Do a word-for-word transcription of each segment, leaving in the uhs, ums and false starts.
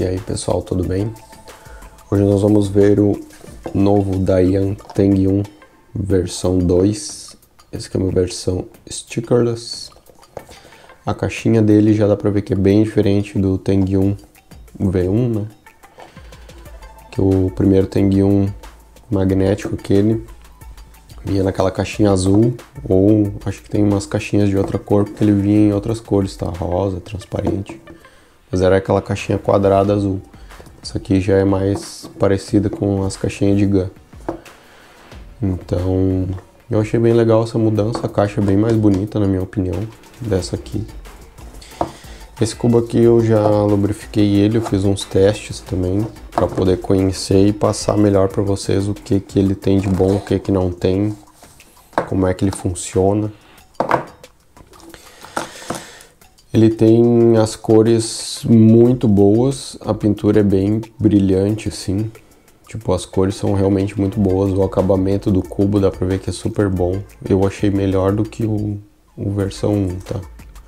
E aí pessoal, tudo bem? Hoje nós vamos ver o novo Dayan Tengyun versão dois. Esse aqui é uma versão stickerless. A caixinha dele já dá pra ver que é bem diferente do Tengyun V um, né? Que o primeiro Tengyun magnético, aquele vinha naquela caixinha azul, ou acho que tem umas caixinhas de outra cor, porque ele vinha em outras cores, tá? Rosa, transparente. Mas era aquela caixinha quadrada azul. Essa aqui já é mais parecida com as caixinhas de gun. Então, eu achei bem legal essa mudança. A caixa é bem mais bonita, na minha opinião, dessa aqui. Esse cubo aqui eu já lubrifiquei ele, eu fiz uns testes também, para poder conhecer e passar melhor para vocês o que, que ele tem de bom, o que, que não tem, como é que ele funciona. Ele tem as cores muito boas, a pintura é bem brilhante assim, tipo, as cores são realmente muito boas, o acabamento do cubo dá pra ver que é super bom. Eu achei melhor do que o, o versão um, tá?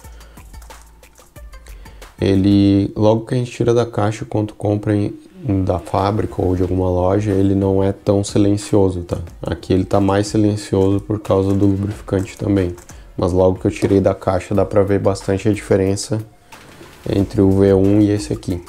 Ele, logo que a gente tira da caixa, quando compra em, da fábrica ou de alguma loja, ele não é tão silencioso, tá? Aqui ele tá mais silencioso por causa do lubrificante também. Mas logo que eu tirei da caixa dá pra ver bastante a diferença entre o V um e esse aqui.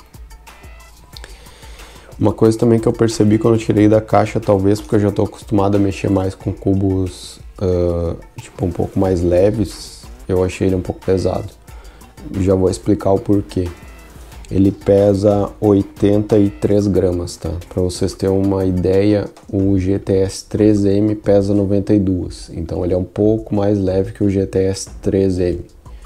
Uma coisa também que eu percebi quando eu tirei da caixa, talvez porque eu já tô acostumado a mexer mais com cubos uh, tipo um pouco mais leves, eu achei ele um pouco pesado. Já vou explicar o porquê. Ele pesa oitenta e três gramas, tá? Para vocês terem uma ideia, o G T S três M pesa noventa e dois, então ele é um pouco mais leve que o G T S três M.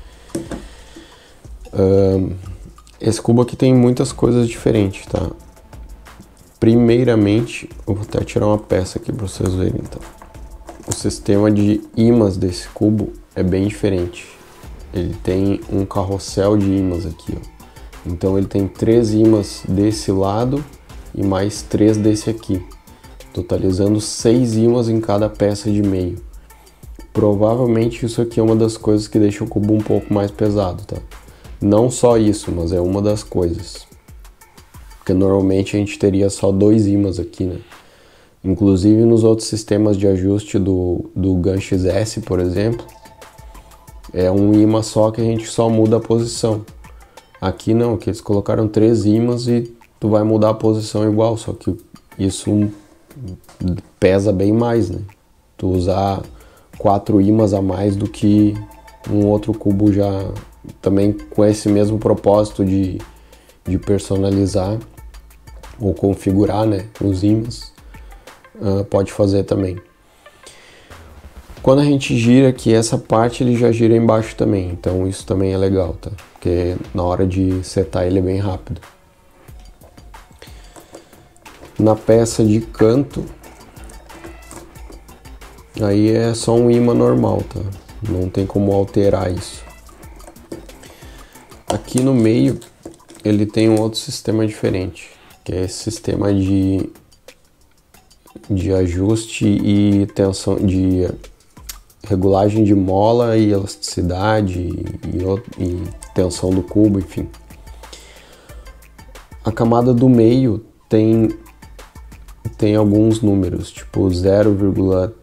Um, esse cubo aqui tem muitas coisas diferentes, tá? Primeiramente, eu vou até tirar uma peça aqui para vocês verem, então. O sistema de ímãs desse cubo é bem diferente. Ele tem um carrossel de ímãs aqui, ó. Então ele tem três ímãs desse lado e mais três desse aqui, totalizando seis ímãs em cada peça de meio. Provavelmente isso aqui é uma das coisas que deixa o cubo um pouco mais pesado, tá? Não só isso, mas é uma das coisas. Porque normalmente a gente teria só dois ímãs aqui, né? Inclusive nos outros sistemas de ajuste do, do Gun X S, por exemplo, é um ímã só que a gente só muda a posição. Aqui não, aqui eles colocaram três ímãs e tu vai mudar a posição igual, só que isso pesa bem mais, né? Tu usar quatro ímãs a mais do que um outro cubo já, também com esse mesmo propósito de, de personalizar ou configurar, né, os ímãs, uh, pode fazer também. Quando a gente gira aqui, essa parte ele já gira embaixo também, então isso também é legal, tá? Porque na hora de setar ele é bem rápido. Na peça de canto, aí é só um ímã normal, tá? Não tem como alterar isso. Aqui no meio, ele tem um outro sistema diferente, que é esse sistema de, de ajuste e tensão, de regulagem de mola e elasticidade e, e tensão do cubo, enfim. A camada do meio tem, tem alguns números, tipo zero vírgula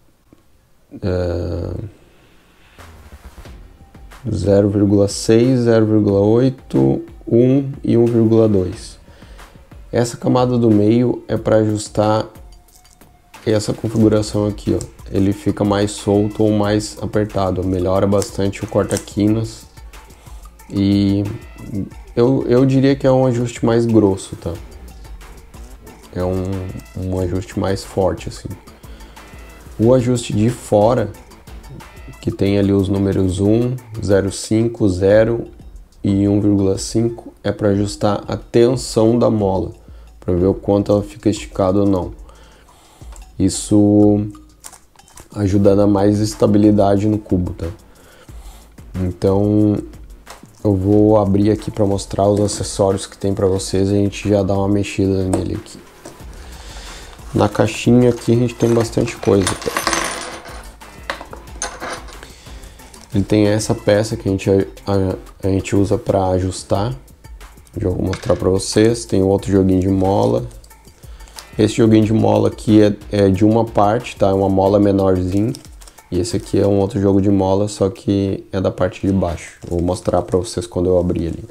seis, zero vírgula oito, um e um vírgula dois. Essa camada do meio é para ajustar essa configuração aqui, ó. Ele fica mais solto ou mais apertado, melhora bastante o corta-quinas e eu, eu diria que é um ajuste mais grosso, tá? É um, um ajuste mais forte, assim. O ajuste de fora, que tem ali os números um, zero vírgula cinco, zero e um vírgula cinco, é para ajustar a tensão da mola, para ver o quanto ela fica esticada ou não. Isso ajuda a dar mais estabilidade no cubo, tá? Então eu vou abrir aqui para mostrar os acessórios que tem para vocês e a gente já dá uma mexida nele aqui. Na caixinha aqui a gente tem bastante coisa, tá? Ele tem essa peça que a gente, a, a gente usa para ajustar Eu vou mostrar pra vocês. Tem outro joguinho de mola. Esse joguinho de mola aqui é, é de uma parte, tá? É uma mola menorzinha. E esse aqui é um outro jogo de mola, só que é da parte de baixo. Vou mostrar pra vocês quando eu abrir ali.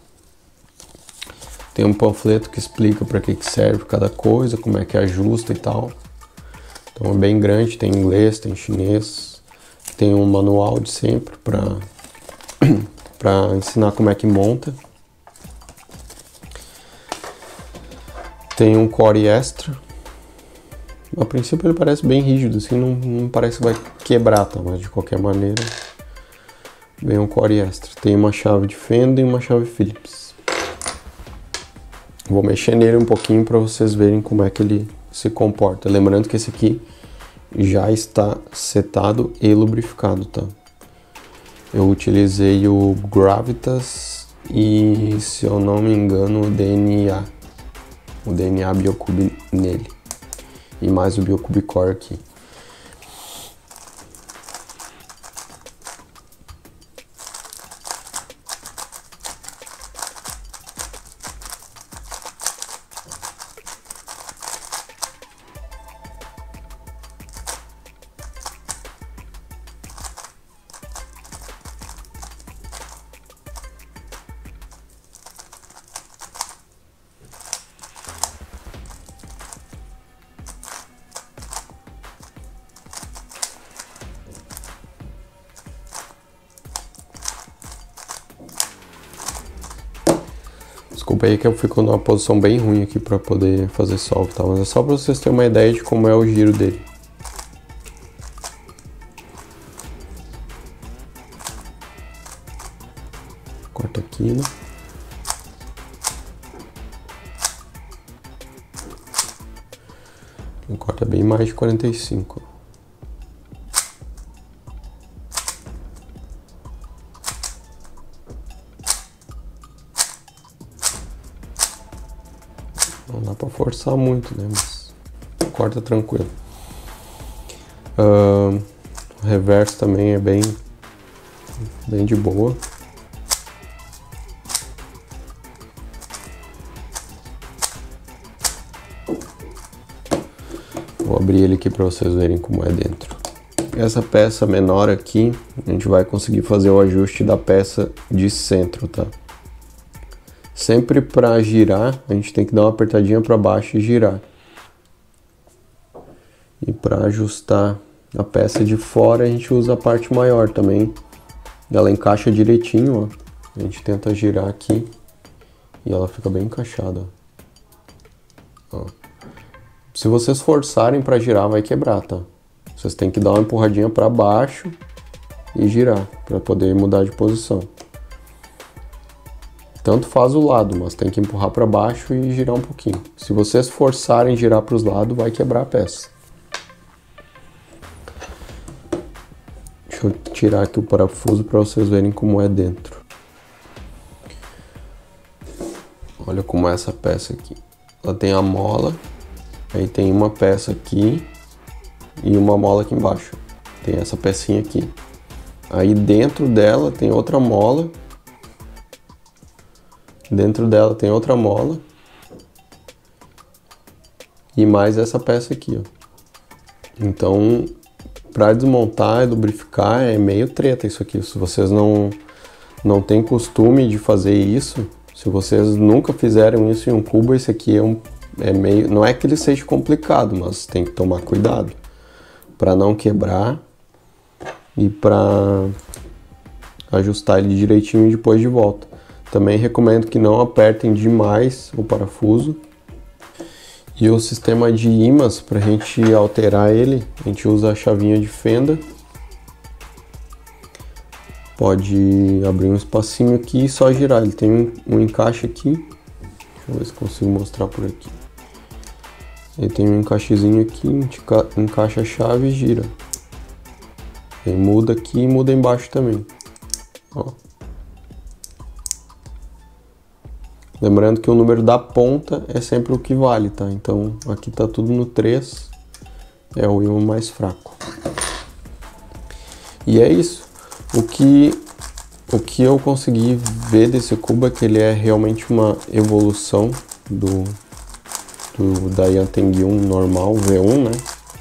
Tem um panfleto que explica para que, que serve cada coisa, como é que ajusta e tal. Então é bem grande, tem inglês, tem chinês. Tem um manual de sempre para para ensinar como é que monta. Tem um core extra. A princípio ele parece bem rígido, assim, não, não parece que vai quebrar, tá? Mas de qualquer maneira, vem um core extra. Tem uma chave de fenda e uma chave Phillips. Vou mexer nele um pouquinho para vocês verem como é que ele se comporta. Lembrando que esse aqui já está setado e lubrificado, tá? Eu utilizei o Gravitas e, se eu não me engano, o D N A. O D N A Biocube nele. E mais o Biocube Core aqui. Desculpa aí que eu fico numa posição bem ruim aqui para poder fazer solve, tá? Mas é só para vocês terem uma ideia de como é o giro dele. Corta aqui, né? Ele corta bem mais de quarenta e cinco. Não dá pra forçar muito, né? Mas corta tranquilo. Uh, o reverso também é bem, bem de boa. Vou abrir ele aqui para vocês verem como é dentro. Essa peça menor aqui, a gente vai conseguir fazer o ajuste da peça de centro, tá? Sempre para girar, a gente tem que dar uma apertadinha para baixo e girar. E para ajustar a peça de fora, a gente usa a parte maior também. Ela encaixa direitinho, ó. A gente tenta girar aqui e ela fica bem encaixada, ó. Ó. Se vocês forçarem para girar, vai quebrar, tá? Vocês têm que dar uma empurradinha para baixo e girar para poder mudar de posição. Tanto faz o lado, mas tem que empurrar para baixo e girar um pouquinho. Se vocês forçarem girar para os lados, vai quebrar a peça. Deixa eu tirar aqui o parafuso para vocês verem como é dentro. Olha como é essa peça aqui. Ela tem a mola, aí tem uma peça aqui e uma mola aqui embaixo. Tem essa pecinha aqui. Aí dentro dela tem outra mola. Dentro dela tem outra mola. E mais essa peça aqui, ó. Então, para desmontar e lubrificar é meio treta isso aqui. Se vocês não, não têm costume de fazer isso, se vocês nunca fizeram isso em um cubo, esse aqui é um é meio, não é que ele seja complicado, mas tem que tomar cuidado para não quebrar e para ajustar ele direitinho depois de volta. Também recomendo que não apertem demais o parafuso. E o sistema de ímãs, para a gente alterar ele, a gente usa a chavinha de fenda. Pode abrir um espacinho aqui e só girar. Ele tem um, um encaixe aqui. Deixa eu ver se consigo mostrar por aqui. Ele tem um encaixezinho aqui, encaixa a chave e gira. Aí muda aqui e muda embaixo também. Ó. Lembrando que o número da ponta é sempre o que vale, tá? Então aqui tá tudo no três, é o ímã mais fraco. E é isso. O que O que eu consegui ver desse cubo é que ele é realmente uma evolução do, do da Yanteng um normal, V um, né?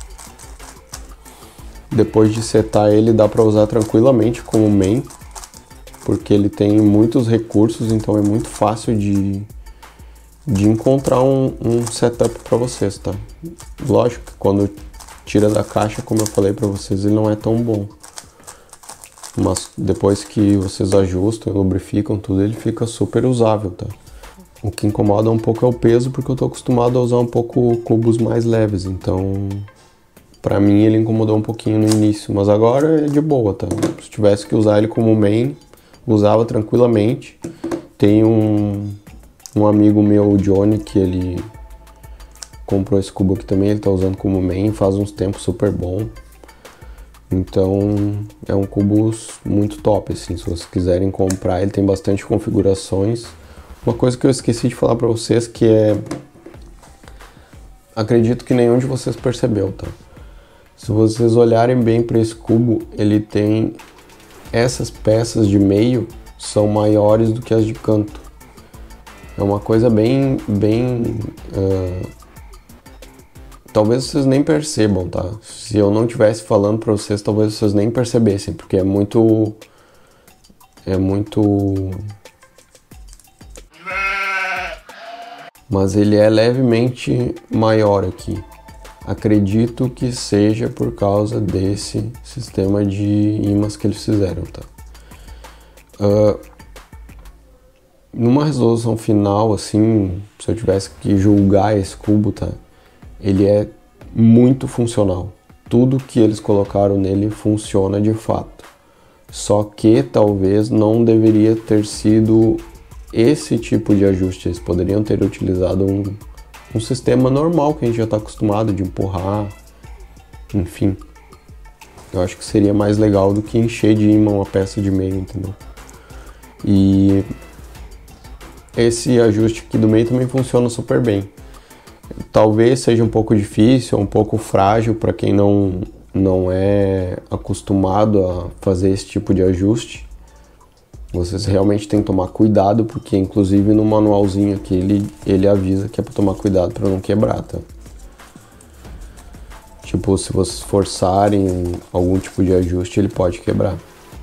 Depois de setar ele, dá para usar tranquilamente como main, porque ele tem muitos recursos, então é muito fácil de, de encontrar um, um setup para vocês, tá? Lógico que quando tira da caixa, como eu falei para vocês, ele não é tão bom. Mas depois que vocês ajustam, lubrificam tudo, ele fica super usável, tá? O que incomoda um pouco é o peso, porque eu tô acostumado a usar um pouco cubos mais leves, então pra mim ele incomodou um pouquinho no início, mas agora é de boa, tá? Se tivesse que usar ele como main, usava tranquilamente. Tem um, um amigo meu, o Johnny, que ele comprou esse cubo aqui também, ele tá usando como main, faz uns tempos super bom. Então é um cubo muito top, assim, se vocês quiserem comprar, ele tem bastante configurações. Uma coisa que eu esqueci de falar pra vocês que é... acredito que nenhum de vocês percebeu, tá? Se vocês olharem bem para esse cubo, ele tem... essas peças de meio são maiores do que as de canto. É uma coisa bem... bem... Uh... talvez vocês nem percebam, tá? Se eu não estivesse falando para vocês, talvez vocês nem percebessem, porque é muito... é muito... mas ele é levemente maior aqui. Acredito que seja por causa desse sistema de ímãs que eles fizeram, tá? Uh, numa resolução final, assim, se eu tivesse que julgar esse cubo, tá? Ele é muito funcional. Tudo que eles colocaram nele funciona de fato. Só que talvez não deveria ter sido esse tipo de ajuste. Eles poderiam ter utilizado um, um sistema normal que a gente já está acostumado de empurrar, enfim. Eu acho que seria mais legal do que encher de ímã uma peça de meio, entendeu? E esse ajuste aqui do meio também funciona super bem. Talvez seja um pouco difícil, um pouco frágil para quem não, não é acostumado a fazer esse tipo de ajuste. Vocês realmente têm que tomar cuidado, porque inclusive no manualzinho aqui ele, ele avisa que é para tomar cuidado para não quebrar, tá? Tipo, se vocês forçarem algum tipo de ajuste, ele pode quebrar.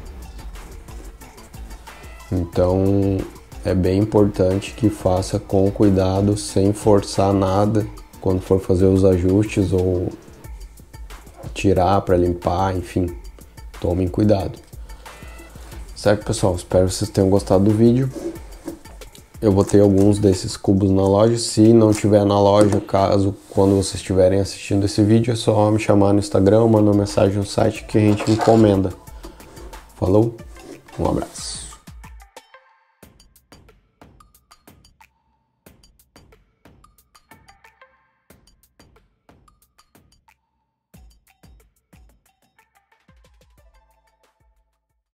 Então é bem importante que faça com cuidado, sem forçar nada, quando for fazer os ajustes ou tirar para limpar, enfim, tomem cuidado. Certo, pessoal? Espero que vocês tenham gostado do vídeo. Eu vou ter alguns desses cubos na loja. Se não tiver na loja, caso quando vocês estiverem assistindo esse vídeo, é só me chamar no Instagram, mandar uma mensagem no site que a gente encomenda. Falou? Um abraço.